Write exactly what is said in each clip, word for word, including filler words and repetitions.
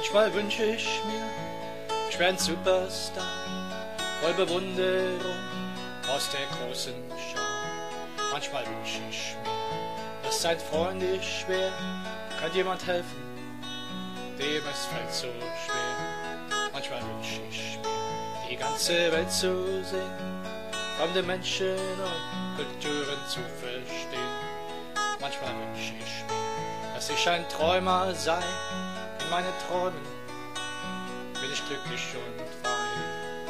Manchmal wünsche ich mir, ich wäre ein Superstar, voll Bewunderung aus der großen Schar. Manchmal wünsche ich mir, dass ein Freund ich wär, kann jemand helfen, dem es fällt so schwer. Manchmal wünsche ich mir, die ganze Welt zu sehen, fremde Menschen und Kulturen zu verstehen. Manchmal wünsche ich mir, dass ich ein Träumer sei, in meinen Träumen bin ich glücklich und frei.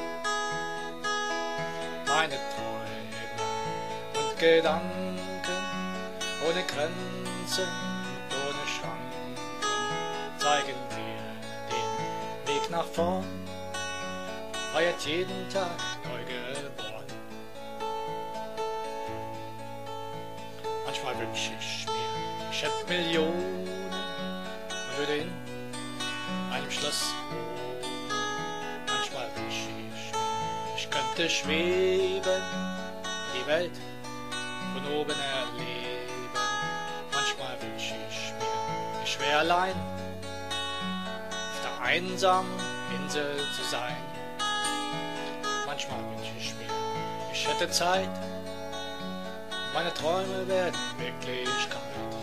Meine Träume und Gedanken ohne Grenzen und ohne Schranken zeigen mir den Weg nach vorn, feiert jeden Tag neu geboren. Manchmal wünsche ich mir, ich hätte Millionen und würde in einem Schloss wohnen. Manchmal wünsche ich mir, ich könnte schweben, die Welt von oben erleben. Manchmal wünsche ich mir, ich wäre allein auf der einsamen Insel zu sein. Manchmal wünsche ich mir, ich hätte Zeit, meine Träume werden Wirklichkeit.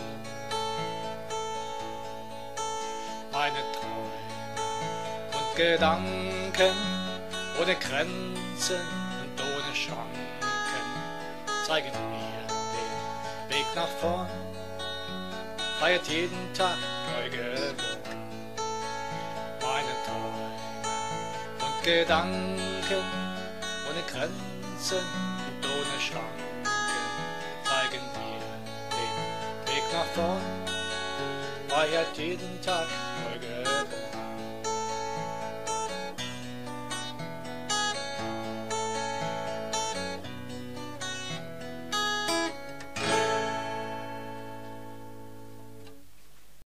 Meine Träume und Gedanken ohne Grenzen und ohne Schranken zeigen mir den Weg nach vorn, feiert jeden Tag neu geboren. Meine Träume und Gedanken ohne Grenzen und ohne Schranken zeigen dir den Weg nach vorn, feiert jeden Tag neu geboren.